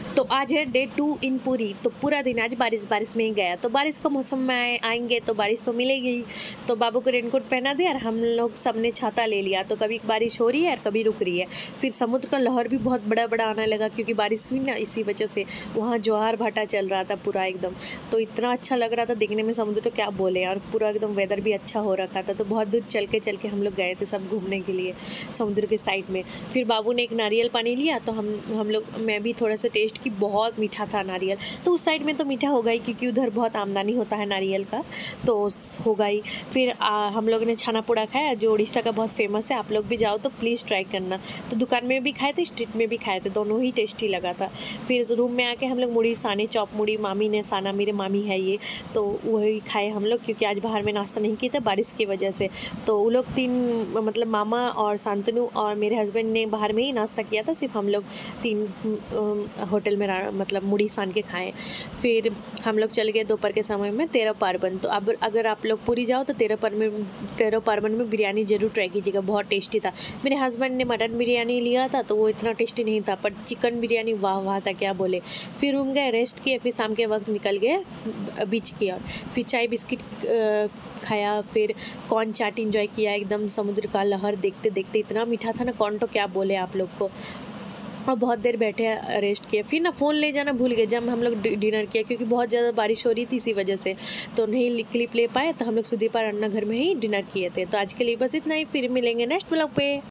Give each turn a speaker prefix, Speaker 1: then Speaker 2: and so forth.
Speaker 1: तो आज है डे 2 इन पुरी। तो पूरा दिन आज बारिश बारिश में ही गया। तो बारिश का मौसम में आएंगे तो बारिश तो मिलेगी ही। तो बाबू को रेनकोट पहना दिया और हम लोग सबने छाता ले लिया। तो कभी बारिश हो रही है और कभी रुक रही है। फिर समुद्र का लहर भी बहुत बड़ा बड़ा आने लगा क्योंकि बारिश हुई ना, इसी वजह से वहाँ ज्वार भाटा चल रहा था पूरा एकदम। तो इतना अच्छा लग रहा था देखने में समुद्र, तो क्या बोले। और पूरा एकदम वेदर भी अच्छा हो रखा था। तो बहुत दूर चल के हम लोग गए थे सब घूमने के लिए समुद्र के साइड में। फिर बाबू ने एक नारियल पानी लिया तो हम लोग, मैं भी थोड़ा सा टेस्ट की, बहुत मीठा था नारियल। तो उस साइड में तो मीठा होगा ही क्योंकि उधर बहुत आमदनी होता है नारियल का, तो होगा ही। फिर हम लोग ने छाना पोड़ा खाया जो उड़ीसा का बहुत फेमस है। आप लोग भी जाओ तो प्लीज़ ट्राई करना। तो दुकान में भी खाए थे, स्ट्रीट में भी खाए थे, दोनों ही टेस्टी लगा था। फिर रूम में आके हम लोग मुड़ी साने चॉप मुड़ी, मामी ने साना, मेरे मामी है ये, तो वही खाए हम लोग क्योंकि आज बाहर में नाश्ता नहीं किया था बारिश की वजह से। तो वो लोग तीन, मतलब मामा और शांतनु और मेरे हस्बैंड ने बाहर में ही नाश्ता किया था। सिर्फ हम लोग तीन होटल में मतलब मुड़ी सान के खाएं। फिर हम लोग चल गए दोपहर के समय में तेरह पार्वन। तो अब अगर आप लोग पूरी जाओ तो तेरह पार्वन में बिरयानी ज़रूर ट्राई कीजिएगा, बहुत टेस्टी था। मेरे हस्बैंड ने मटन बिरयानी लिया था तो वो इतना टेस्टी नहीं था, पर चिकन बिरयानी वाह वाह था, क्या बोले। फिर हम गए, रेस्ट किए, फिर शाम के वक्त निकल गए बीच की ओर। फिर चाय बिस्किट खाया, फिर कॉर्न चाट इंजॉय किया। एकदम समुद्र का लहर देखते देखते इतना मीठा था ना कॉर्न, तो क्या बोले आप लोग को। और बहुत देर बैठे रेस्ट किया। फिर ना फ़ोन ले जाना भूल गए जब हम लोग डिनर किया क्योंकि बहुत ज़्यादा बारिश हो रही थी, इसी वजह से तो नहीं क्लिप ले पाए। तो हम लोग सुदीपा अन्ना घर में ही डिनर किए थे। तो आज के लिए बस इतना ही, फिर मिलेंगे नेक्स्ट व्लॉग पे।